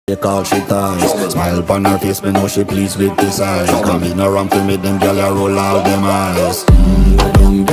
Take all she ties. Smile upon her face, me know she pleased with this eye. Come in around to me, them gyal a roll out them eyes. Go down